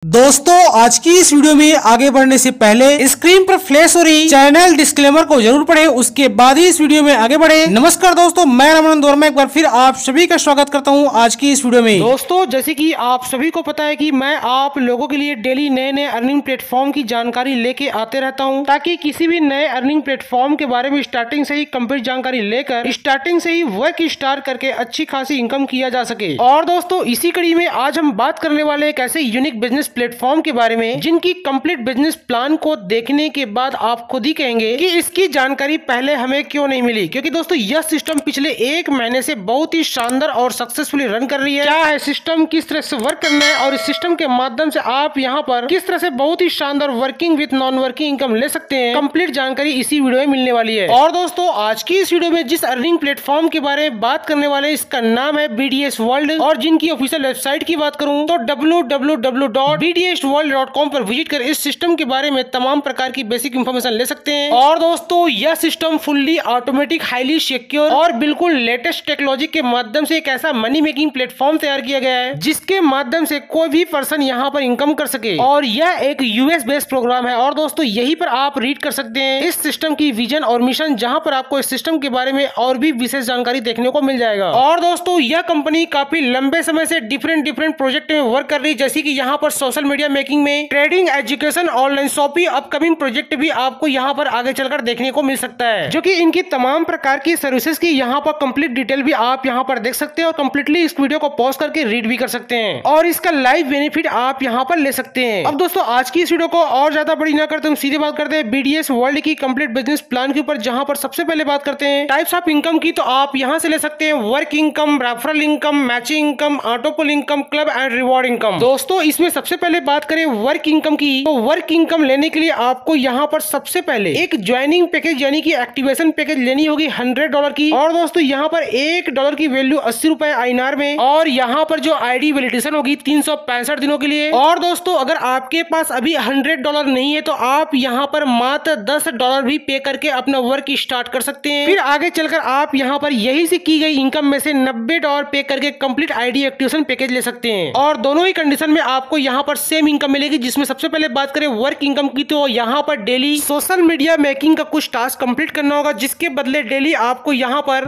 दोस्तों आज की इस वीडियो में आगे बढ़ने से पहले स्क्रीन पर फ्लैश हो रही चैनल डिस्क्लेमर को जरूर पढ़ें, उसके बाद ही इस वीडियो में आगे बढ़े। नमस्कार दोस्तों, मैं रमन वर्मा एक बार फिर आप सभी का स्वागत करता हूं आज की इस वीडियो में। दोस्तों जैसे कि आप सभी को पता है कि मैं आप लोगों के लिए डेली नए नए अर्निंग प्लेटफॉर्म की जानकारी लेके आते रहता हूँ, ताकि किसी भी नए अर्निंग प्लेटफॉर्म के बारे में स्टार्टिंग से ही कंप्लीट जानकारी लेकर स्टार्टिंग से ही वर्क स्टार्ट करके अच्छी खासी इनकम किया जा सके। और दोस्तों इसी कड़ी में आज हम बात करने वाले एक ऐसे यूनिक बिजनेस प्लेटफॉर्म के बारे में जिनकी कंप्लीट बिजनेस प्लान को देखने के बाद आप खुद ही कहेंगे कि इसकी जानकारी पहले हमें क्यों नहीं मिली। क्योंकि दोस्तों यह सिस्टम पिछले 1 महीने से बहुत ही शानदार और सक्सेसफुली रन कर रही है। क्या है सिस्टम, किस तरह से वर्क करना है और इस सिस्टम के माध्यम से आप यहाँ पर किस तरह से बहुत ही शानदार working with non working income ले सकते हैं, कंप्लीट जानकारी इसी वीडियो में मिलने वाली है। और दोस्तों आज की इस वीडियो में जिस अर्निंग प्लेटफॉर्म के बारे में बात करने वाले इसका नाम है BDS वर्ल्ड, और जिनकी ऑफिशियल वेबसाइट की बात करूं तो www.bdsworld.com पर विजिट कर इस सिस्टम के बारे में तमाम प्रकार की बेसिक इंफॉर्मेशन ले सकते हैं। और दोस्तों यह system fully automatic, highly secure और बिल्कुल लेटेस्ट टेक्नोलॉजी के माध्यम से एक ऐसा मनी मेकिंग प्लेटफॉर्म तैयार किया गया है जिसके माध्यम से कोई भी पर्सन यहाँ पर इनकम कर सके। और यह एक US बेस्ड प्रोग्राम है। और दोस्तों यही पर आप रीड कर सकते हैं इस सिस्टम की विजन और मिशन, जहाँ पर आपको इस सिस्टम के बारे में और भी विशेष जानकारी देखने को मिल जाएगा। और दोस्तों यह कंपनी काफी लंबे समय से डिफरेंट प्रोजेक्ट में वर्क कर रही है, जैसे कि यहाँ पर सोशल मीडिया मेकिंग में, trading, education, online shopping, upcoming project भी आपको यहाँ पर आगे चलकर देखने को मिल सकता है, जो कि इनकी तमाम प्रकार की सर्विसेज की यहाँ पर कंप्लीट डिटेल भी आप यहाँ पर देख सकते हैं और कंप्लीटली इस वीडियो को पॉज करके रीड भी कर सकते हैं और इसका लाइव बेनिफिट आप यहाँ पर ले सकते हैं। अब दोस्तों आज की इस वीडियो को और ज्यादा बड़ी ना करते हम सीधे बात करते हैं BDS वर्ल्ड की कंप्लीट बिजनेस प्लान के ऊपर, जहाँ पर सबसे पहले बात करते हैं टाइप्स ऑफ इनकम की। तो आप यहाँ से ले सकते हैं work income, referral income, matching income, autopool income, club and reward income. दोस्तों इसमें सबसे पहले बात करें वर्क इनकम की, तो वर्क इनकम लेने के लिए आपको यहाँ पर सबसे पहले एक ज्वाइनिंग पैकेज यानी कि एक्टिवेशन पैकेज लेनी होगी $100 की। और दोस्तों यहाँ पर $1 की वैल्यू 80 रुपए INR में, और यहाँ पर जो ID वैलिडेशन होगी 365 दिनों के लिए। और दोस्तों अगर आपके पास अभी $100 नहीं है तो आप यहाँ पर मात्र $10 भी पे करके अपना वर्क स्टार्ट कर सकते हैं। फिर आगे चलकर आप यहाँ पर यही से की गई इनकम में से $90 पे करके कंप्लीट ID एक्टिवेशन पैकेज ले सकते हैं। और दोनों ही कंडीशन में आपको यहाँ पर सेम इनकम मिलेगी, जिसमें सबसे पहले बात करें वर्क इनकम की तो यहाँ पर डेली सोशल मीडिया मेकिंग का कुछ टास्क कंप्लीट करना होगा, जिसके बदले डेली आपको यहाँ पर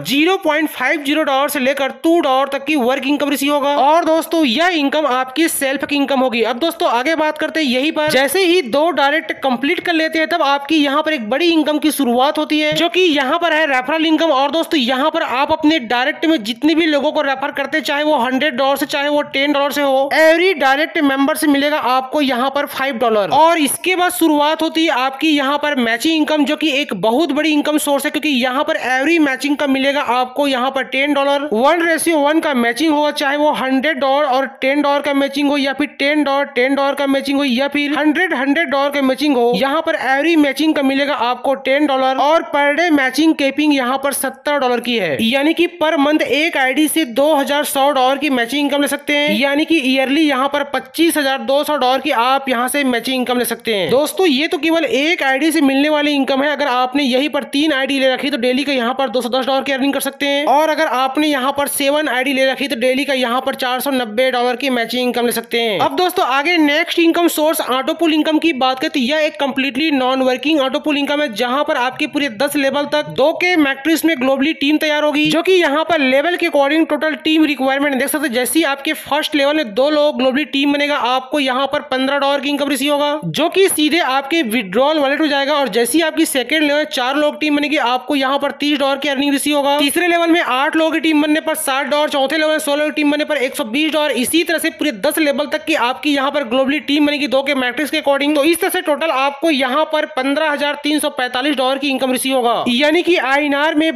$0.50 से लेकर $2 तक की वर्क इनकम रिसीव होगा। और दोस्तों यह इनकम आपकी सेल्फ की इनकम होगी। अब दोस्तों आगे बात करते हैं यही पर, जैसे ही 2 डायरेक्ट कंप्लीट कर लेते हैं तब आपकी यहाँ पर एक बड़ी इनकम की शुरुआत होती है, जो कि यहाँ पर है रेफरल इनकम। और दोस्तों यहाँ पर आप अपने डायरेक्ट में जितने भी लोगों को रेफर करते, चाहे वो $100 से चाहे वो $10 से हो, एवरी डायरेक्ट मेंबर से मिलेगा आपको यहाँ पर $5। और इसके बाद शुरुआत होती है आपकी यहाँ पर मैचिंग इनकम, जो कि एक बहुत बड़ी इनकम सोर्स है, क्योंकि यहाँ पर एवरी मैचिंग का मिलेगा आपको यहाँ पर $10। 1:1 का मैचिंग होगा, चाहे वो $100 और $10 का मैचिंग हो, या फिर $10 का मैचिंग हो, या फिर $100 का मैचिंग हो। यहाँ पर एवरी मैचिंग का मिलेगा आपको $10। और पर डे मैचिंग कैपिंग यहाँ पर $70 की है, यानी कि पर मंथ एक ID से $2100 की मैचिंग इनकम ले सकते हैं, यानी कि ईयरली यहाँ पर $25,200 की आप यहाँ से मैचिंग इनकम ले सकते हैं। दोस्तों ये तो केवल एक ID से मिलने वाली इनकम है। अगर आपने यहीं पर 3 ID ले रखी तो डेली का यहाँ पर $210 की अर्निंग कर सकते हैं, और अगर आपने यहाँ पर 7 ID ले रखी तो डेली का यहाँ पर $490 की मैचिंग इनकम ले सकते हैं। अब दोस्तों आगे next income source autopool income की बात करें तो यह एक completely non working autopool income है, जहाँ पर आपके पूरे 10 लेवल तक 2K मैट्रिक्स में ग्लोबली टीम तैयार होगी, जो कि यहाँ पर लेवल के अकॉर्डिंग टोटल टीम रिक्वायरमेंट देख सकते हैं। जैसे आपके फर्स्ट लेवल में 2 लोग ग्लोबली टीम बनेगा, आपको यहाँ पर $15 की इनकम रिसीव होगा, जो कि सीधे आपके विड्रॉल वॉलेट हो जाएगा। और जैसी आपकी सेकंड लेवल 4 लोग टीम बनेगी, आपको यहाँ पर $30 की अर्निंग रिसीव होगा। तीसरे लेवल में 8 लोगों की टीम बनने पर $60, चौथे लेवल में 16 की टीम बनने पर $120। इसी तरह से पूरे 10 लेवल तक की आपकी यहाँ पर ग्लोबली टीम बनेगी 2K मैट्रिक्स के अकॉर्डिंग। तो इस तरह से टोटल आपको यहाँ पर $15,345 की इनकम रिसीव होगा, यानी कि INR में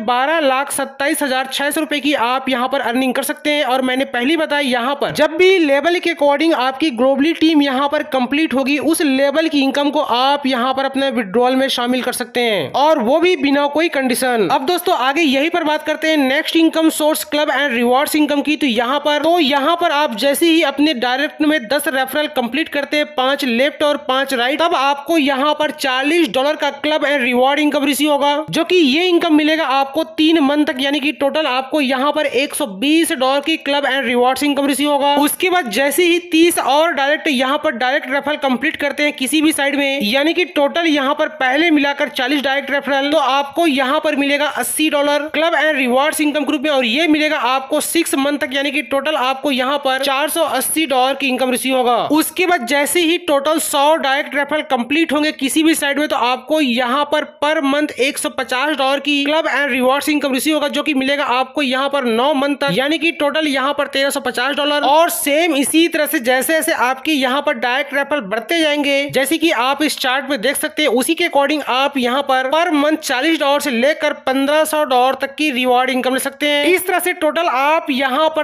12,27,600 रुपए की आप यहाँ पर अर्निंग कर सकते हैं। और मैंने पहले बताया यहाँ पर जब भी लेवल के अकॉर्डिंग आपकी ग्लोबली टीम यहाँ पर कंप्लीट होगी, उस लेवल की इनकम को आप यहाँ पर अपने विड्रॉल में शामिल कर सकते हैं, और वो भी बिना कोई कंडीशन। अब दोस्तों आगे यही पर बात करते हैं next income source club and rewards income की। तो यहाँ पर आप जैसे ही अपने डायरेक्ट में 10 रेफरल कंप्लीट करते हैं, 5 लेफ्ट और 5 राइट, तब आपको यहाँ पर $40 का club and reward income receive होगा, जो कि ये इनकम मिलेगा आपको 3 मंथ तक, यानी कि टोटल आपको यहाँ पर $120 की club and rewards income receive होगा। उसके बाद जैसे ही 30 और डायरेक्ट यहाँ पर डायरेक्ट रेफरल कंप्लीट करते हैं किसी भी साइड में, यानी कि टोटल यहाँ पर पहले मिलाकर 40 डायरेक्ट रेफरल, तो आपको यहाँ पर मिलेगा $80 club and rewards income group में, और ये मिलेगा आपको 6 मंथ तक, यानी कि टोटल आपको यहाँ पर $480 की इनकम रिसीव होगा। उसके बाद जैसे ही टोटल 100 डायरेक्ट रेफरल कंप्लीट होंगे किसी भी साइड में, तो आपको यहाँ पर मंथ $150 की club and rewards income receive होगा, जो कि मिलेगा आपको यहाँ पर 9 मंथ तक, यानी कि टोटल यहाँ पर $1350। और सेम इसी तरह से जैसे जैसे आपकी यहाँ पर डायरेक्ट रेफरल बढ़ते जाएंगे, जैसे कि आप इस चार्ट में देख सकते हैं, उसी के अकॉर्डिंग आप यहाँ पर मंथ $40 से लेकर $1500 तक की रिवार्ड इनकम ले सकते हैं। इस तरह से टोटल आप यहाँ पर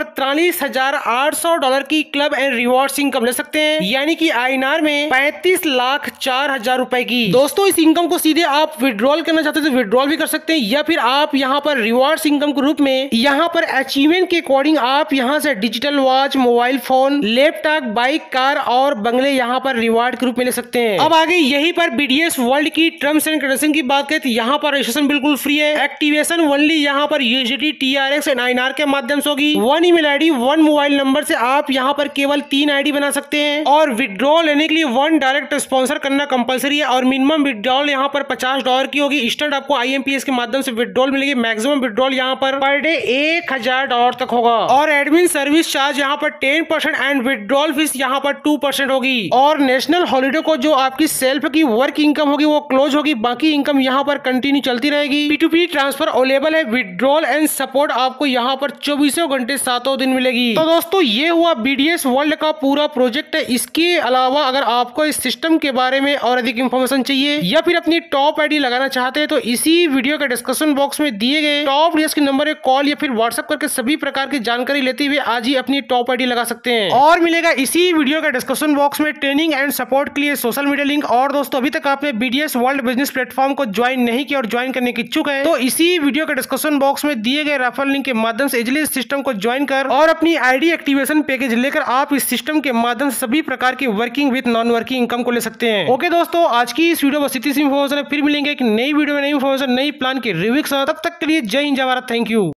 $43,800 की क्लब एंड रिवार्ड्स इनकम ले सकते हैं, यानी कि INR में 35,04,000 रुपए की। दोस्तों इस इनकम को सीधे आप विड्रॉल करना चाहते हैं तो विड्रॉल भी कर सकते हैं, या फिर आप यहाँ पर रिवार्ड्स इनकम के रूप में यहाँ पर अचीवमेंट के अकॉर्डिंग आप यहाँ से digital watch, mobile phone, laptop, bike, car और बंगले यहाँ पर रिवार्ड के रूप में ले सकते हैं। अब आगे यहीं पर BDS वर्ल्ड की टर्म्स एंड कंडीशन की बात करें तो यहाँ पर रजिस्ट्रेशन बिल्कुल फ्री है। एक्टिवेशन ओनली यहाँ पर USDT, TRX एंड INR के माध्यम से होगी। 1 ईमेल ID, 1 मोबाइल नंबर से आप यहाँ पर केवल 3 ID बना सकते हैं, और विड्रॉल लेने के लिए 1 डायरेक्ट स्पॉन्सर करना कंपलसरी है, और मिनिमम विड्रॉल यहाँ पर $50 की होगी। इंस्टेंट आपको IMPS के माध्यम से विड्रॉल मिलेगी। मैक्सिमम विड्रॉल यहाँ पर पर डे $1000 तक होगा, और एडमिन सर्विस चार्ज यहाँ पर 10% एंड विड्रॉल फीस यहाँ पर 2% होगी। और नेशनल हॉलिडे को जो आपकी सेल्फ की वर्क इनकम होगी वो क्लोज होगी, बाकी इनकम यहाँ पर कंटिन्यू चलती रहेगी। P2P ट्रांसफर अवेलेबल है। विड्रॉल एंड सपोर्ट आपको यहाँ पर 24 घंटे 7 दिन मिलेगी। तो दोस्तों ये हुआ BDS वर्ल्ड का पूरा प्रोजेक्ट है। इसके अलावा अगर आपको इस सिस्टम के बारे में और अधिक इंफॉर्मेशन चाहिए या फिर अपनी टॉप ID लगाना चाहते हैं तो इसी वीडियो के डिस्क्रिप्शन बॉक्स में दिए गए टॉप डीएस के नंबर पर कॉल या फिर व्हाट्सएप करके सभी प्रकार की जानकारी लेते हुए आज ही अपनी टॉप ID लगा सकते हैं। और मिलेगा इसी वीडियो के डिस्क्रिप्शन बॉक्स में ट्रेनिंग एंड सपोर्ट के लिए सोशल मीडिया लिंक। और दोस्तों अभी तक आपने BDS वर्ल्ड बिजनेस प्लेटफॉर्म को ज्वाइन नहीं किया और ज्वाइन करने की इच्छुक है तो इसी वीडियो के डिस्क्रिप्शन बॉक्स में दिए गए रेफरल लिंक के माध्यम से इजीली इस सिस्टम को ज्वाइन कर और अपनी ID एक्टिवेशन पैकेज लेकर आप इस सिस्टम के माध्यम से सभी प्रकार की working with non working income को ले सकते हैं। ओके दोस्तों आज की इस वीडियो बस इतनी सी इंफॉर्मेशन है, फिर मिलेंगे एक नई वीडियो में नई इंफॉर्मेशन नई प्लान के रिव्यू के साथ। तब तक के लिए जय हिंद जय भारत, थैंक यू।